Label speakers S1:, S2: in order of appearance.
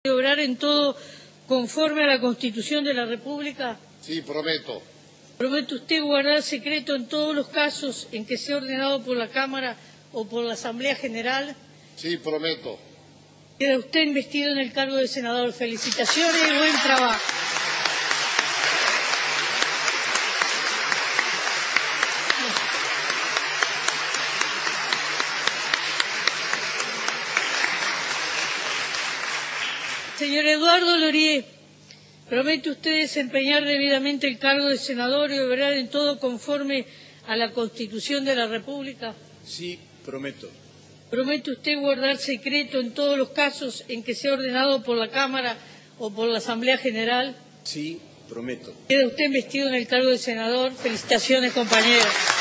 S1: de obrar en todo conforme a la Constitución de la República?
S2: Sí, prometo.
S1: ¿Promete usted guardar secreto en todos los casos en que sea ordenado por la Cámara o por la Asamblea General?
S2: Sí, prometo.
S1: Queda usted investido en el cargo de senador. Felicitaciones y buen trabajo. Señor Eduardo Lorié, ¿promete usted desempeñar debidamente el cargo de senador y obrar en todo conforme a la Constitución de la República?
S3: Sí, prometo.
S1: ¿Promete usted guardar secreto en todos los casos en que sea ordenado por la Cámara o por la Asamblea General?
S3: Sí, prometo.
S1: Queda usted investido en el cargo de senador. Felicitaciones, compañeros.